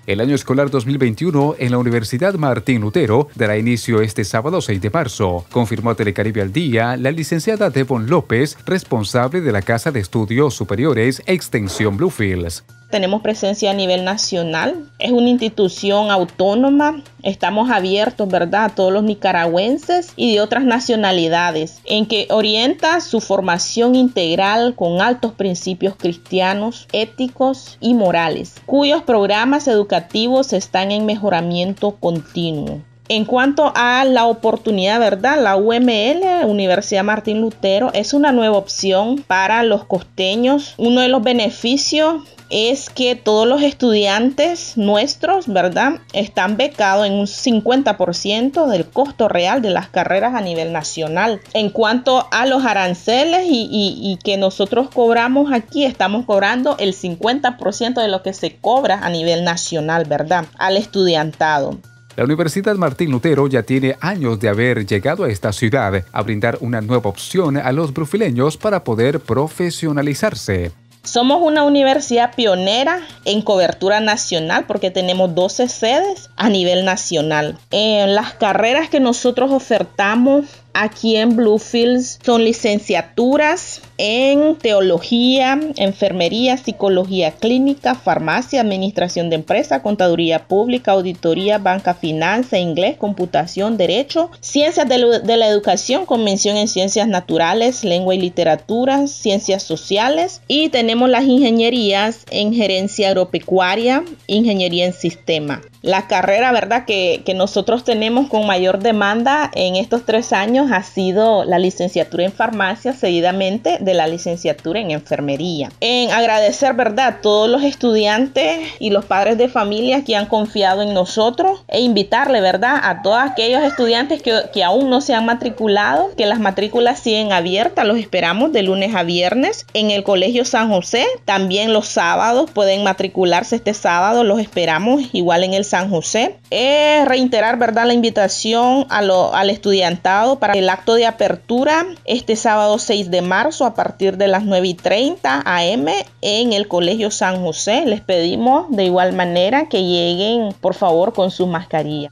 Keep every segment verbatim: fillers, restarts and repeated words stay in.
El año escolar dos mil veintiuno en la Universidad Martín Lutero dará inicio este sábado seis de marzo, confirmó a Telecaribe al Día la licenciada Devon López, responsable de la Casa de Estudios Superiores Extensión Bluefields. Tenemos presencia a nivel nacional, es una institución autónoma, estamos abiertos, ¿verdad?, a todos los nicaragüenses y de otras nacionalidades, en que orienta su formación integral con altos principios cristianos, éticos y morales, cuyos programas educativos están en mejoramiento continuo. En cuanto a la oportunidad, ¿verdad? La U M L, Universidad Martín Lutero, es una nueva opción para los costeños. Uno de los beneficios es que todos los estudiantes nuestros, ¿verdad?, están becados en un cincuenta por ciento del costo real de las carreras a nivel nacional. En cuanto a los aranceles y, y, y que nosotros cobramos aquí, estamos cobrando el cincuenta por ciento de lo que se cobra a nivel nacional, ¿verdad?, al estudiantado. La Universidad Martín Lutero ya tiene años de haber llegado a esta ciudad a brindar una nueva opción a los brufileños para poder profesionalizarse. Somos una universidad pionera en cobertura nacional porque tenemos doce sedes a nivel nacional. En las carreras que nosotros ofertamos aquí en Bluefields son licenciaturas en teología, enfermería, psicología clínica, farmacia, administración de empresa, contaduría pública, auditoría, banca, finanza, inglés, computación, derecho, ciencias de, de la educación con mención en ciencias naturales, lengua y literatura, ciencias sociales, y tenemos las ingenierías en gerencia agropecuaria, ingeniería en sistema. La carrera, ¿verdad?, que, que nosotros tenemos con mayor demanda en estos tres años ha sido la licenciatura en farmacia, seguidamente de la licenciatura en enfermería. En agradecer, ¿verdad?, a todos los estudiantes y los padres de familia que han confiado en nosotros e invitarle, ¿verdad?, a todos aquellos estudiantes que, que aún no se han matriculado, que las matrículas siguen abiertas. Los esperamos de lunes a viernes en el Colegio San José. También los sábados pueden matricularse este sábado, los esperamos igual en el San José. Es reiterar, ¿verdad?, la invitación a lo, al estudiantado para el acto de apertura este sábado seis de marzo a partir de las nueve y treinta a eme en el Colegio San José. Les pedimos de igual manera que lleguen, por favor, con sus mascarillas.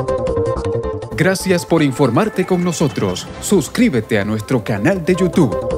Gracias por informarte con nosotros. Suscríbete a nuestro canal de YouTube.